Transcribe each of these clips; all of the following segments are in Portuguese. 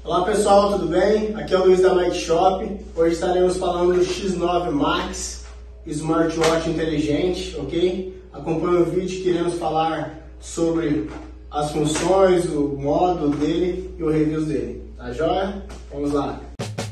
Olá pessoal, tudo bem? Aqui é o Luiz da Mike Shop. Hoje estaremos falando do X9 Max Smartwatch inteligente, ok? Acompanhe o vídeo que iremos falar sobre as funções, o módulo dele e o review dele. Tá joia? Vamos lá!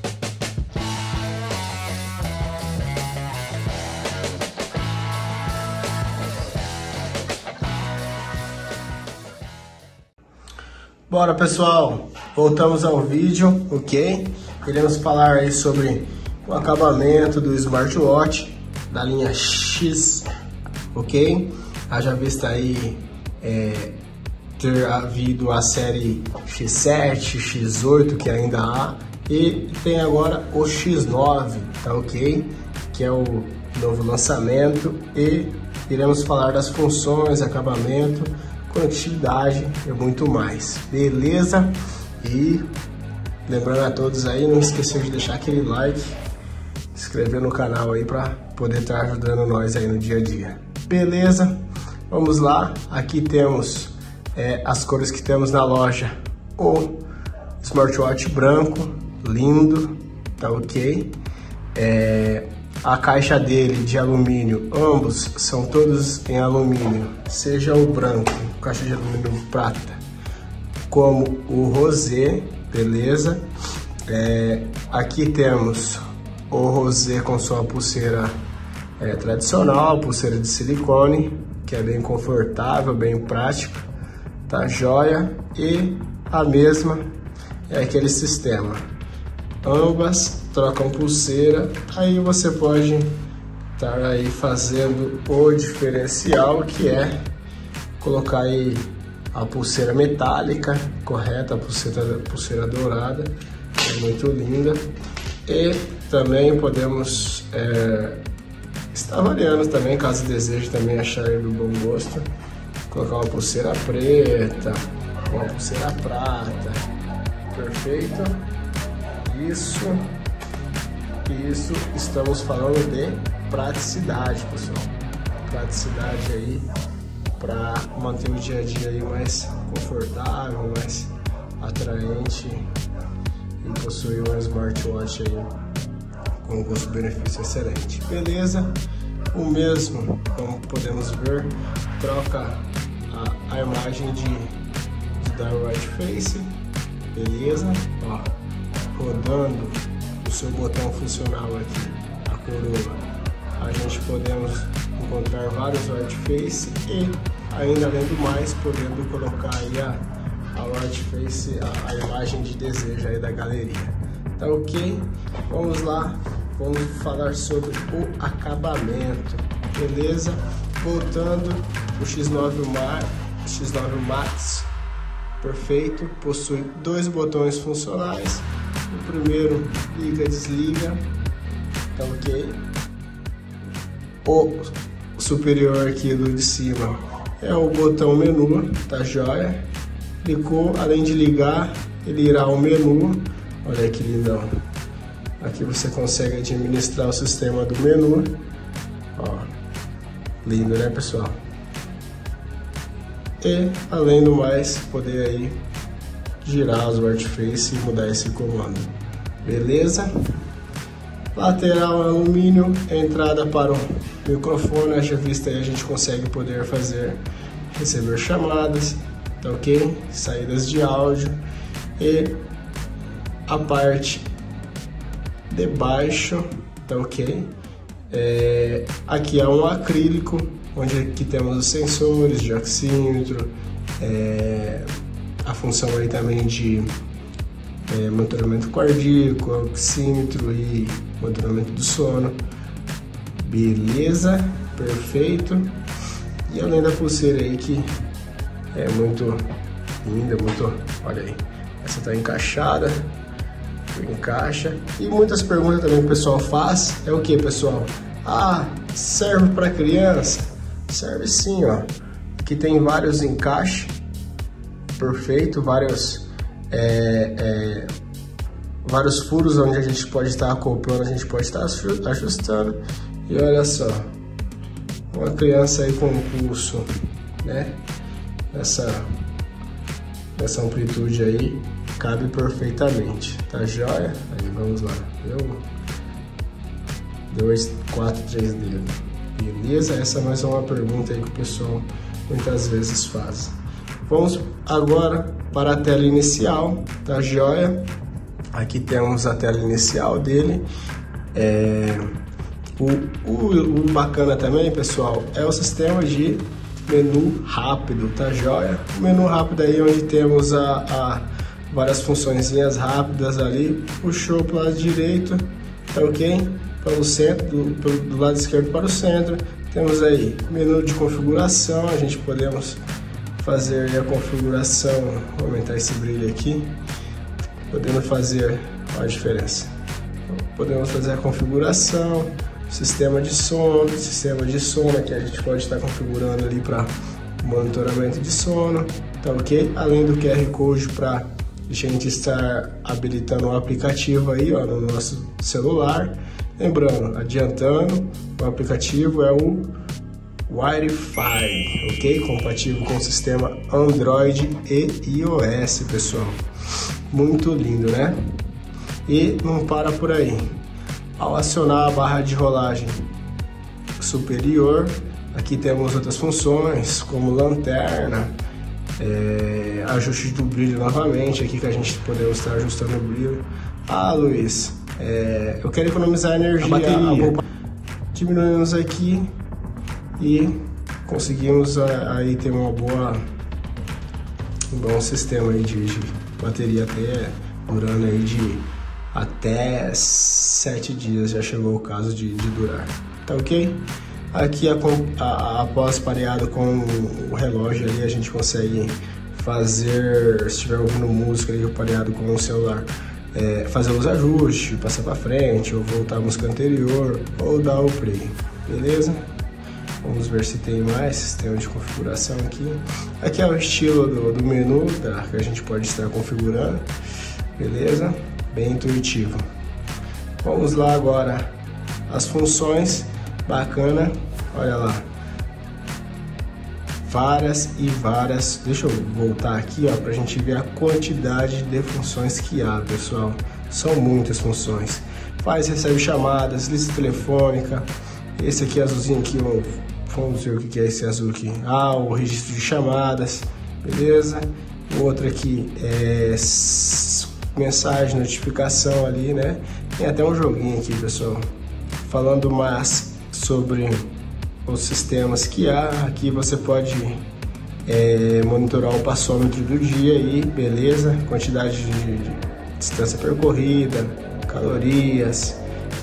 Bora pessoal, voltamos ao vídeo, ok? Iremos falar aí sobre o acabamento do smartwatch da linha X, ok? Haja vista aí ter havido a série X7, X8 que ainda há, e tem agora o X9, tá ok? Que é o novo lançamento, e iremos falar das funções, acabamento, conectividade e muito mais, beleza? E lembrando a todos aí, não esqueçam de deixar aquele like, se inscrever no canal aí para poder estar ajudando nós aí no dia a dia, beleza? Vamos lá, aqui temos as cores que temos na loja: o smartwatch branco, lindo, tá ok? A caixa dele de alumínio, ambos são todos em alumínio, seja o branco, caixa de alumínio prata, como o rosé, beleza? Aqui temos o rosé com sua pulseira tradicional, pulseira de silicone, que é bem confortável, bem prática, tá joia? E a mesma é aquele sistema, ambas trocam pulseira, aí você pode estar aí fazendo o diferencial, que é colocar aí a pulseira metálica, correta, a pulseira dourada, é muito linda. E também podemos estar variando também, caso deseje também achar do bom gosto, colocar uma pulseira preta, uma pulseira prata, perfeito? Isso, estamos falando de praticidade, pessoal. Praticidade aí para manter o dia a dia aí mais confortável, mais atraente, e possuir um smartwatch aí com custo-benefício excelente. Beleza? O mesmo, como podemos ver, troca a imagem de dar right face, beleza? Ó, rodando o seu botão funcional aqui, a coroa, a gente podemos encontrar vários white face e ainda além do mais, podendo colocar aí a white face, a imagem de desejo aí da galeria, tá ok? Vamos lá, vamos falar sobre o acabamento, beleza? Voltando, o X9 Max, perfeito, possui dois botões funcionais. O primeiro liga e desliga, tá ok? O superior aqui do de cima é o botão menu, tá joia? Clicou, além de ligar, ele irá ao menu. Olha que lindão. Aqui você consegue administrar o sistema do menu. Ó, lindo, né, pessoal? E além do mais, poder aí girar os white face e mudar esse comando, beleza? Lateral alumínio, entrada para o microfone, haja vista aí a gente consegue poder receber chamadas, tá ok? Saídas de áudio. E a parte de baixo, tá ok? Aqui é um acrílico, onde aqui temos os sensores de oxímetro, a função aí também de monitoramento cardíaco, oxímetro e monitoramento do sono, beleza? Perfeito. E além da pulseira aí, que é muito linda, muito, olha aí, essa tá encaixada, encaixa. E muitas perguntas também que o pessoal faz é o que, pessoal? Serve para criança? Serve sim, ó. Aqui tem vários encaixes, perfeito, vários furos onde a gente pode estar acoplando, a gente pode estar ajustando. E olha só, uma criança aí com pulso, né, nessa amplitude aí, cabe perfeitamente, tá joia? Aí vamos lá, deu 4, 3 dedos, beleza? Essa é mais uma pergunta aí que o pessoal muitas vezes faz. Vamos agora para a tela inicial, tá joia? Aqui temos a tela inicial dele. O bacana também, pessoal, é o sistema de menu rápido, tá joia? O menu rápido aí onde temos várias funçõezinhas rápidas ali. Puxou para o lado direito, tá ok? Para o centro, do lado esquerdo para o centro. Temos aí menu de configuração, a gente podemos fazer a configuração, vou aumentar esse brilho aqui, podemos fazer, olha a diferença, podemos fazer a configuração, sistema de sono que a gente pode estar configurando ali para monitoramento de sono, tá ok? Além do QR Code para a gente estar habilitando o aplicativo aí, ó, no nosso celular. Lembrando, adiantando, o aplicativo é o Wi-Fi, ok? Compatível com o sistema Android e iOS, pessoal. Muito lindo, né? E não para por aí. Ao acionar a barra de rolagem superior, aqui temos outras funções, como lanterna, ajuste do brilho novamente, aqui que a gente podemos estar ajustando o brilho. Ah, Luiz, eu quero economizar energia, diminuímos aqui e conseguimos aí ter um bom sistema aí de bateria, até durando aí de até 7 dias, já chegou o caso de durar, tá ok? Aqui após pareado com o relógio ali, a gente consegue fazer, se estiver ouvindo música ali pareado com o celular, fazer os ajustes, passar para frente, ou voltar a música anterior, ou dar o play, beleza? Vamos ver se tem mais sistema de configuração aqui. Aqui é o estilo do menu, tá? Que a gente pode estar configurando, beleza? Bem intuitivo. Vamos lá agora, as funções, bacana, olha lá. Várias e várias, deixa eu voltar aqui, ó, pra gente ver a quantidade de funções que há, pessoal. São muitas funções. Faz, recebe chamadas, lista telefônica. Esse aqui azulzinho aqui, vamos ver o que é esse azul aqui. Ah, o registro de chamadas, beleza? O outro aqui é mensagem, notificação ali, né? Tem até um joguinho aqui, pessoal, falando mais sobre os sistemas que há. Aqui você pode monitorar o passômetro do dia aí, beleza? Quantidade de distância percorrida, calorias,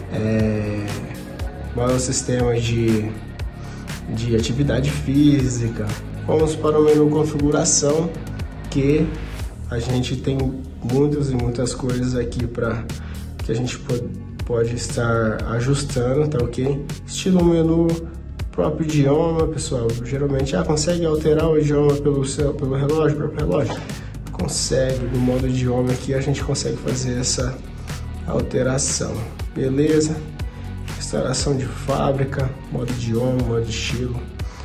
qual é o sistema de atividade física. Vamos para o menu configuração, que a gente tem muitas coisas aqui para que a gente pode estar ajustando, tá ok? Estilo menu, próprio idioma, pessoal. Geralmente consegue alterar o idioma pelo relógio, próprio relógio. Consegue, no modo idioma aqui a gente consegue fazer essa alteração, beleza? Instalação de fábrica, modo idioma, modo estilo.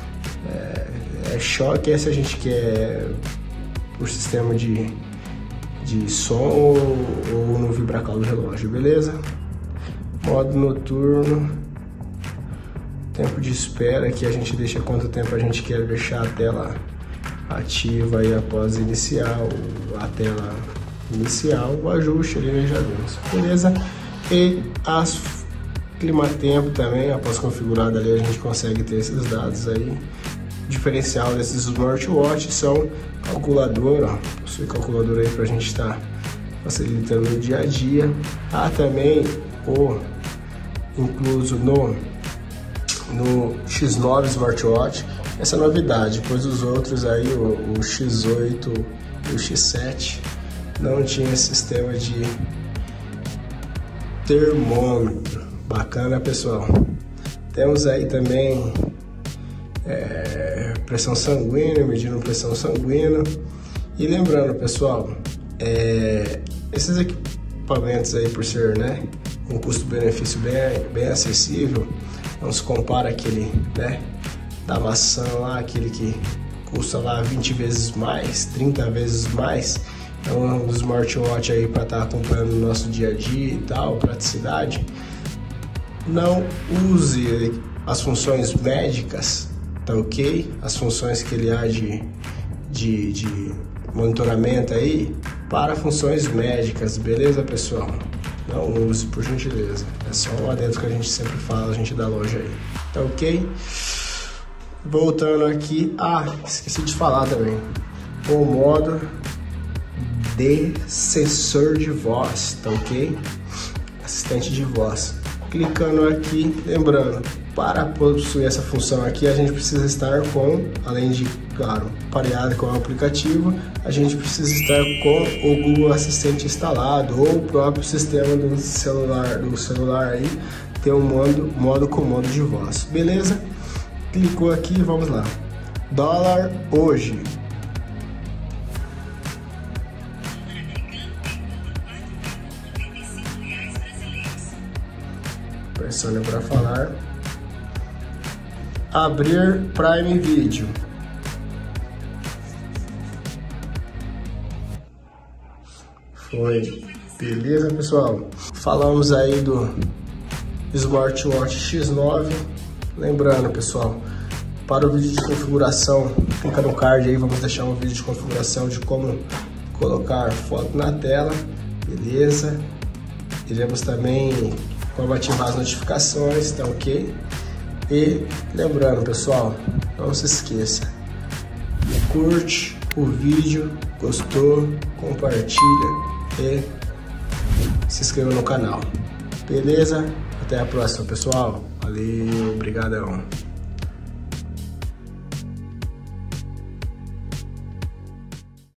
Choque, se a gente quer por sistema de som ou no vibracal do relógio, beleza? Modo noturno, tempo de espera, que a gente deixa quanto tempo a gente quer deixar a tela ativa aí após iniciar a tela inicial, o ajuste ali já vimos, beleza? E as clima-tempo também, após configurado ali, a gente consegue ter esses dados aí. O diferencial desses smartwatches são calculador, ó, possui calculador aí pra gente estar facilitando o dia a dia. Há também incluso no X9 smartwatch essa novidade, pois os outros aí, o X8 e o X7, não tinha sistema de termômetro. Bacana, pessoal. Temos aí também pressão sanguínea, medindo pressão sanguínea. E lembrando, pessoal, esses equipamentos aí, por ser, né, um custo-benefício bem acessível, não se compara aquele, né, da maçã lá, aquele que custa lá 20 vezes mais, 30 vezes mais. é um smartwatch aí para estar acompanhando o nosso dia a dia e tal, praticidade. Não use as funções médicas, tá ok? As funções que ele há de monitoramento aí para funções médicas, beleza, pessoal? Não use, por gentileza. É só um adendo que a gente sempre fala, a gente da loja aí, tá ok? Voltando aqui, esqueci de falar também, o modo de sensor de voz, tá ok? Assistente de voz. Clicando aqui, lembrando, para possuir essa função aqui, a gente precisa estar com, além de, claro, pareado com o aplicativo, a gente precisa estar com o Google Assistente instalado ou o próprio sistema do celular aí, ter um modo comando de voz, beleza? Clicou aqui, vamos lá. Dólar hoje. Pressione para falar. Abrir Prime Video. Foi. Beleza, pessoal? Falamos aí do Smartwatch X9. Lembrando, pessoal, para o vídeo de configuração, clica no card aí, vamos deixar um vídeo de configuração de como colocar foto na tela, beleza? Iremos também como ativar as notificações, tá ok? E lembrando, pessoal, não se esqueça, curte o vídeo, gostou, compartilha e se inscreva no canal, beleza? Até a próxima, pessoal. Valeu, obrigadão.